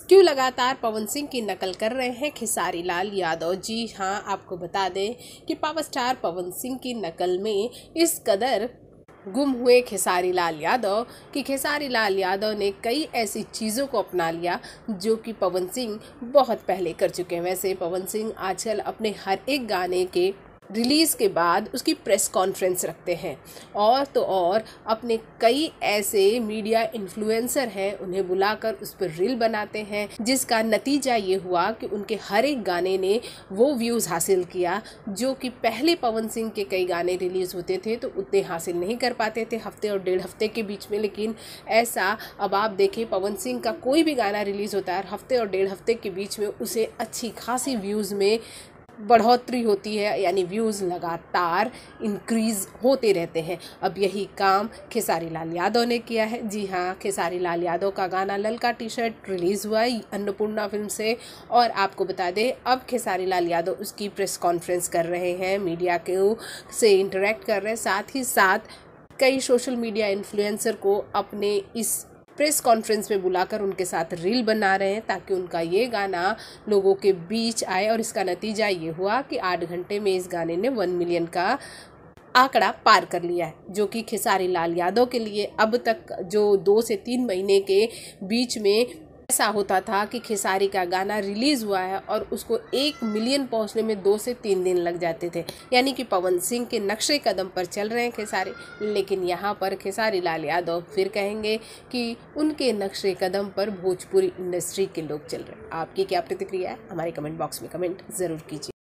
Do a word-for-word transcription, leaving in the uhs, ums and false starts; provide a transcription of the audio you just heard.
क्यों लगातार पवन सिंह की नकल कर रहे हैं खेसारी लाल यादव। जी हाँ, आपको बता दें कि पावर स्टार पवन सिंह की नकल में इस कदर गुम हुए खेसारी लाल यादव कि खेसारी लाल यादव ने कई ऐसी चीज़ों को अपना लिया जो कि पवन सिंह बहुत पहले कर चुके हैं। वैसे पवन सिंह आजकल अपने हर एक गाने के रिलीज़ के बाद उसकी प्रेस कॉन्फ्रेंस रखते हैं, और तो और अपने कई ऐसे मीडिया इन्फ्लुएंसर हैं उन्हें बुलाकर उस पर रील बनाते हैं, जिसका नतीजा ये हुआ कि उनके हर एक गाने ने वो व्यूज़ हासिल किया जो कि पहले पवन सिंह के कई गाने रिलीज़ होते थे तो उतने हासिल नहीं कर पाते थे हफ्ते और डेढ़ हफ्ते के बीच में। लेकिन ऐसा अब आप देखें, पवन सिंह का कोई भी गाना रिलीज़ होता है हफ्ते और डेढ़ हफ्ते के बीच में उसे अच्छी खासी व्यूज़ में बढ़ोतरी होती है, यानी व्यूज़ लगातार इंक्रीज़ होते रहते हैं। अब यही काम खेसारी लाल यादव ने किया है। जी हाँ, खेसारी लाल यादव का गाना ललका टी शर्ट रिलीज़ हुआ है अन्नपूर्णा फिल्म से, और आपको बता दें अब खेसारी लाल यादव उसकी प्रेस कॉन्फ्रेंस कर रहे हैं, मीडिया के से इंटरेक्ट कर रहे हैं, साथ ही साथ कई सोशल मीडिया इन्फ्लुएंसर को अपने इस प्रेस कॉन्फ्रेंस में बुलाकर उनके साथ रील बना रहे हैं ताकि उनका ये गाना लोगों के बीच आए। और इसका नतीजा ये हुआ कि आठ घंटे में इस गाने ने वन मिलियन का आंकड़ा पार कर लिया है, जो कि खेसारी लाल यादव के लिए अब तक जो दो से तीन महीने के बीच में ऐसा होता था कि खेसारी का गाना रिलीज़ हुआ है और उसको एक मिलियन पहुंचने में दो से तीन दिन लग जाते थे। यानी कि पवन सिंह के नक्शे कदम पर चल रहे हैं खेसारी, लेकिन यहाँ पर खेसारी लाल यादव फिर कहेंगे कि उनके नक्शे कदम पर भोजपुरी इंडस्ट्री के लोग चल रहे हैं। आपकी क्या प्रतिक्रिया है? हमारे कमेंट बॉक्स में कमेंट ज़रूर कीजिए।